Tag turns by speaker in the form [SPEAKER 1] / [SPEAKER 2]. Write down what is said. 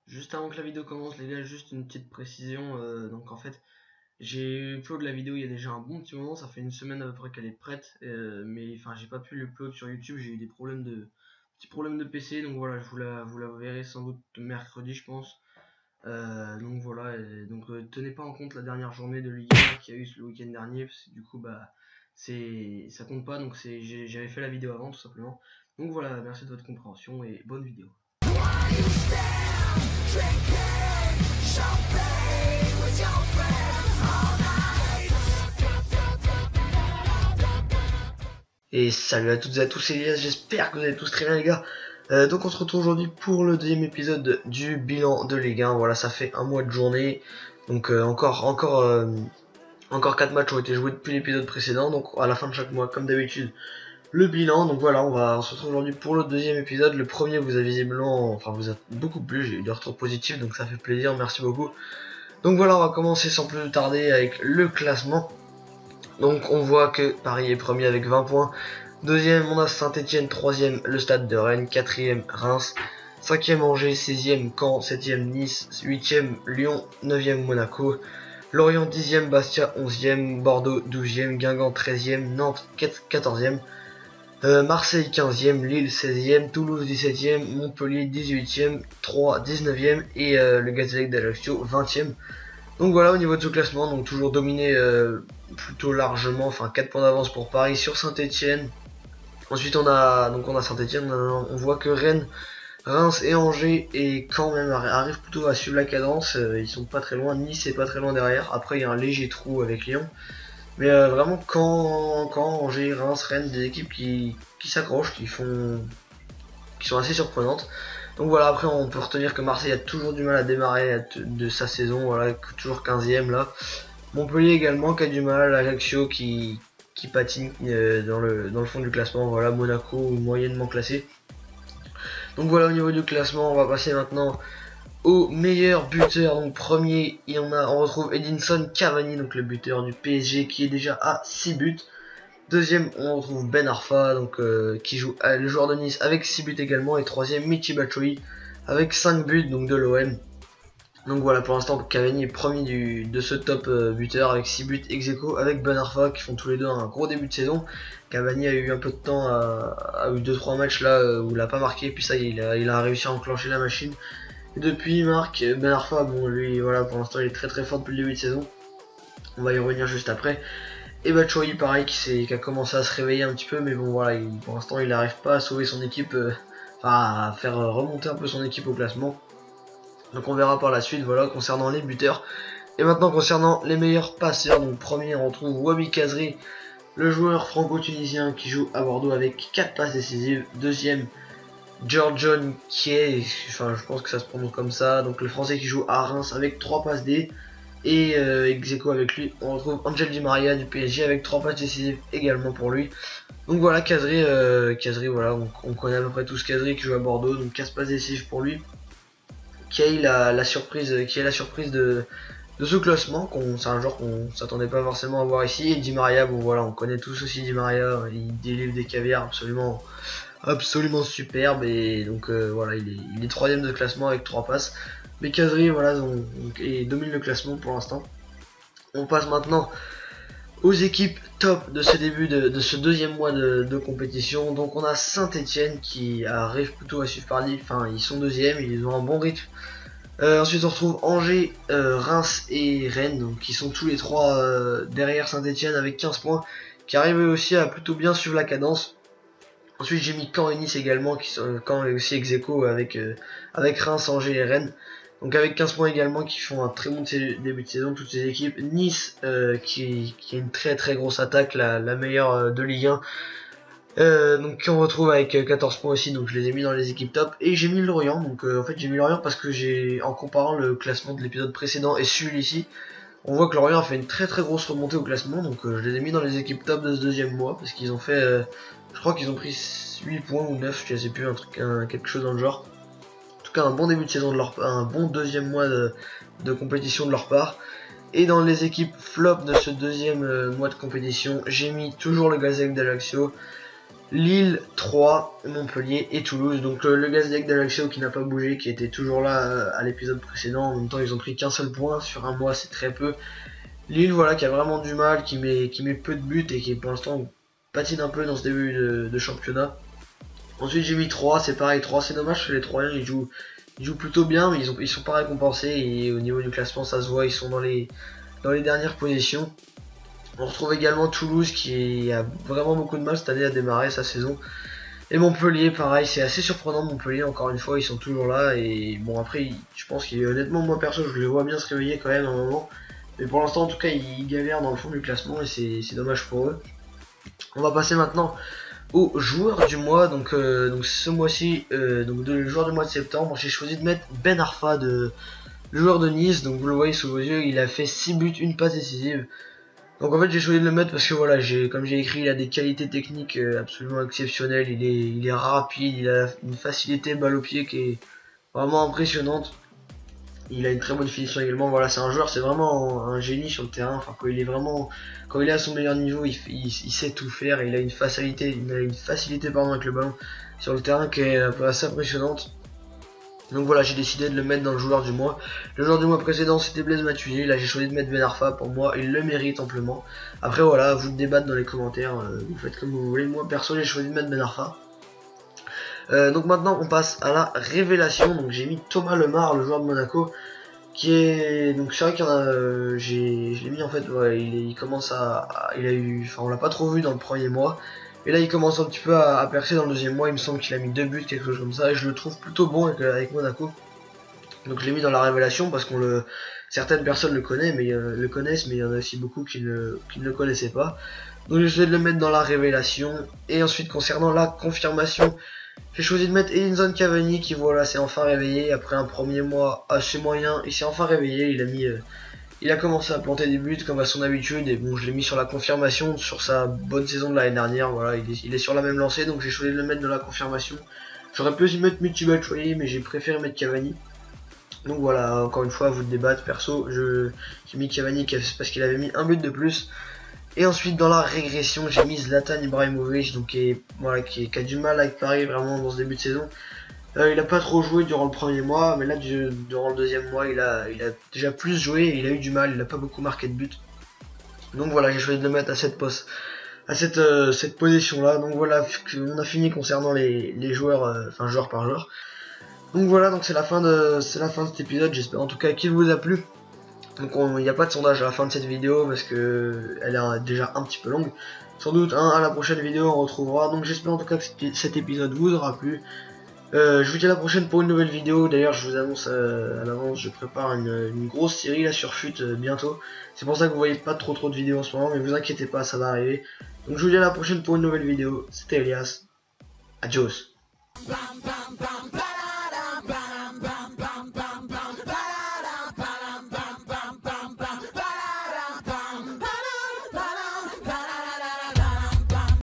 [SPEAKER 1] Juste avant que la vidéo commence, les gars, juste une petite précision. Donc en fait, j'ai upload la vidéo il y a déjà un bon petit moment, ça fait une semaine à peu près qu'elle est prête, mais enfin j'ai pas pu l'upload sur YouTube, j'ai eu des petits problèmes de PC, donc voilà, vous la verrez sans doute mercredi, je pense. Donc voilà, et donc tenez pas en compte la dernière journée de Ligue 1 qu'il y a eu le week-end dernier, parce que du coup bah ça compte pas, donc j'avais fait la vidéo avant tout simplement. Donc voilà, merci de votre compréhension et bonne vidéo. Et salut à toutes et à tous, c'est Elias, j'espère que vous allez tous très bien les gars. Donc on se retrouve aujourd'hui pour le deuxième épisode du bilan de Ligue 1. Voilà, ça fait un mois de journée, donc encore 4 matchs ont été joués depuis l'épisode précédent, donc à la fin de chaque mois comme d'habitude le bilan. Donc voilà, on se retrouve aujourd'hui pour le deuxième épisode. Le premier vous a visiblement, enfin vous a beaucoup plu, j'ai eu des retours positifs, donc ça fait plaisir, merci beaucoup. Donc voilà, on va commencer sans plus tarder avec le classement. Donc on voit que Paris est premier avec 20 points. Deuxième, on a Saint-Etienne. Troisième, le Stade de Rennes. Quatrième, Reims. Cinquième, Angers. Sixième, Caen. Septième, Nice. Huitième, Lyon. Neuvième, Monaco. Lorient 10e, Bastia 11e, Bordeaux 12e, Guingamp 13e, Nantes 14e, Marseille 15e, Lille 16e, Toulouse 17e, Montpellier 18e, Troyes 19e et le Gazélec d'Ajaccio 20e. Donc voilà au niveau de ce classement, donc toujours dominé plutôt largement, enfin 4 points d'avance pour Paris sur Saint-Etienne. Ensuite on a Saint-Etienne, on voit que Rennes, Reims et Angers et quand même arrivent plutôt à suivre la cadence, ils sont pas très loin, Nice est pas très loin derrière, après il y a un léger trou avec Lyon. Mais vraiment quand Angers, Reims, Rennes, des équipes qui s'accrochent, qui sont assez surprenantes. Donc voilà, après on peut retenir que Marseille a toujours du mal à démarrer de sa saison, voilà, toujours 15e là. Montpellier également qui a du mal, Ajaccio qui patine dans le fond du classement, voilà, Monaco moyennement classé. Donc voilà au niveau du classement, on va passer maintenant au meilleur buteur. Donc premier, on retrouve Edinson Cavani, donc le buteur du PSG qui est déjà à 6 buts. Deuxième, on retrouve Ben Arfa, donc qui joue le joueur de Nice avec 6 buts également. Et troisième, Michy Batshuayi avec 5 buts donc de l'OM. Donc voilà, pour l'instant, Cavani est premier de ce top buteur avec 6 buts ex aequo avec Ben Arfa qui font tous les deux un gros début de saison. Cavani a eu un peu de temps, a eu 2-3 matchs là où il a pas marqué, puis ça il a réussi à enclencher la machine. Et depuis il marque. Ben Arfa, bon lui voilà, pour l'instant il est très très fort depuis le début de saison. On va y revenir juste après. Et Batshuayi pareil qui a commencé à se réveiller un petit peu, mais bon voilà, pour l'instant il n'arrive pas à sauver son équipe, enfin à faire remonter un peu son équipe au classement. Donc on verra par la suite, voilà, concernant les buteurs. Et maintenant concernant les meilleurs passeurs, donc premier on retrouve Wahbi Khazri, le joueur franco-tunisien qui joue à Bordeaux avec 4 passes décisives. Deuxième, George John enfin je pense que ça se prononce comme ça, donc le français qui joue à Reims avec 3 passes D. Et ex aequo avec lui, on retrouve Angel Di Maria du PSG avec 3 passes décisives également pour lui. Donc voilà, Khazri, voilà, on connaît à peu près tous Khazri qui joue à Bordeaux, donc 15 passes décisives pour lui. Qui a eu la surprise de ce classement, c'est un joueur qu'on s'attendait pas forcément à voir ici. Et Di Maria, bon voilà, on connaît tous aussi Di Maria, il délivre des caviars absolument superbes, et donc voilà, il est troisième de classement avec 3 passes. Mais Khazri voilà, et domine le classement pour l'instant. On passe maintenant aux équipes top de ce début de ce deuxième mois de compétition. Donc on a Saint-Etienne qui arrive plutôt à suivre Paris, enfin ils sont deuxième, ils ont un bon rythme. Ensuite on retrouve Angers, Reims et Rennes, donc qui sont tous les trois derrière Saint-Etienne avec 15 points, qui arrivent aussi à plutôt bien suivre la cadence. Ensuite j'ai mis Caen et Nice également, Caen est aussi ex aequo avec Reims, Angers et Rennes. Donc avec 15 points également, qui font un très bon début de saison toutes ces équipes. Nice qui a une très très grosse attaque, la meilleure de Ligue 1. Donc on retrouve avec 14 points aussi, donc je les ai mis dans les équipes top. Et j'ai mis Lorient, donc en fait j'ai mis Lorient parce que en comparant le classement de l'épisode précédent et celui-ci, on voit que Lorient a fait une très très grosse remontée au classement. Donc je les ai mis dans les équipes top de ce deuxième mois, parce qu'ils ont fait, je crois qu'ils ont pris 8 points ou 9, je sais plus, quelque chose dans le genre. En tout cas un bon début de saison de leur part, un bon deuxième mois de compétition de leur part. Et dans les équipes flop de ce deuxième mois de compétition, j'ai mis toujours le Gazélec d'Ajaccio. Lille, 3, Montpellier et Toulouse. Donc le Gazdag d'Ajaccio qui n'a pas bougé, qui était toujours là à l'épisode précédent. En même temps, ils ont pris qu'un seul point sur un mois, c'est très peu. Lille, voilà, qui a vraiment du mal, qui met peu de buts et qui pour l'instant patine un peu dans ce début de championnat. Ensuite, j'ai mis 3, c'est pareil, 3, c'est dommage parce que les Troyens ils jouent plutôt bien, mais ils sont pas récompensés et au niveau du classement, ça se voit, ils sont dans les dernières positions. On retrouve également Toulouse qui a vraiment beaucoup de mal cette année à démarrer sa saison. Et Montpellier, pareil, c'est assez surprenant. Montpellier, encore une fois, ils sont toujours là. Et bon, après, je pense qu'honnêtement, moi perso, je les vois bien se réveiller quand même à un moment. Mais pour l'instant, en tout cas, ils galèrent dans le fond du classement et c'est dommage pour eux. On va passer maintenant au joueur du mois. Donc ce mois-ci, le joueur du mois de septembre, j'ai choisi de mettre Ben Arfa, le joueur de Nice. Donc vous le voyez sous vos yeux, il a fait 6 buts, une passe décisive. Donc en fait j'ai choisi de le mettre parce que voilà, comme j'ai écrit, il a des qualités techniques absolument exceptionnelles, il est rapide, il a une facilité balle au pied qui est vraiment impressionnante. Il a une très bonne finition également, voilà, c'est un joueur, c'est vraiment un génie sur le terrain. Enfin quand il est à son meilleur niveau, il sait tout faire et il a une facilité pardon, avec le ballon sur le terrain qui est assez impressionnante. Donc voilà, j'ai décidé de le mettre dans le joueur du mois. Le joueur du mois précédent c'était Blaise Matuidi, là j'ai choisi de mettre Ben Arfa, pour moi il le mérite amplement. Après voilà, vous débattre dans les commentaires, vous faites comme vous voulez. Moi perso j'ai choisi de mettre Ben Arfa. Donc maintenant on passe à la révélation. Donc j'ai mis Thomas Lemar, le joueur de Monaco, qui est... Donc c'est vrai qu'il y en a... je l'ai mis en fait, ouais, il commence il a eu... Enfin on l'a pas trop vu dans le premier mois. Et là il commence un petit peu à percer dans le deuxième mois, il me semble qu'il a mis 2 buts, quelque chose comme ça, et je le trouve plutôt bon avec Monaco. Donc je l'ai mis dans la révélation parce certaines personnes le connaissent, mais il y en a aussi beaucoup qui ne le connaissaient pas. Donc j'ai choisi de le mettre dans la révélation. Et ensuite concernant la confirmation, j'ai choisi de mettre Edinson Cavani qui voilà s'est enfin réveillé après un premier mois assez moyen. Il s'est enfin réveillé, il a commencé à planter des buts comme à son habitude, et bon je l'ai mis sur la confirmation sur sa bonne saison de l'année dernière. Voilà, il est sur la même lancée, donc j'ai choisi de le mettre dans la confirmation. J'aurais pu aussi mettre Michy Batshuayi, mais j'ai préféré mettre Cavani. Donc voilà, encore une fois, à vous de débattre. Perso, j'ai mis Cavani parce qu'il avait mis un but de plus. Et ensuite, dans la régression, j'ai mis Zlatan Ibrahimovic, donc qui a du mal avec Paris vraiment dans ce début de saison. Il a pas trop joué durant le premier mois, mais là, durant le deuxième mois, il a déjà plus joué et il a eu du mal. Il a pas beaucoup marqué de but. Donc voilà, j'ai choisi de le mettre à cette position-là. Donc voilà, on a fini concernant les joueurs, enfin joueur par joueur. Donc voilà, donc c'est la fin de cet épisode, j'espère en tout cas qu'il vous a plu. Donc il n'y a pas de sondage à la fin de cette vidéo parce que elle est déjà un petit peu longue. Sans doute à la prochaine vidéo on retrouvera. Donc j'espère en tout cas que cet épisode vous aura plu. Je vous dis à la prochaine pour une nouvelle vidéo. D'ailleurs je vous annonce à l'avance, je prépare une grosse série là sur FUT bientôt. C'est pour ça que vous voyez pas trop de vidéos en ce moment, mais vous inquiétez pas, ça va arriver. Donc je vous dis à la prochaine pour une nouvelle vidéo. C'était Elias. Adios.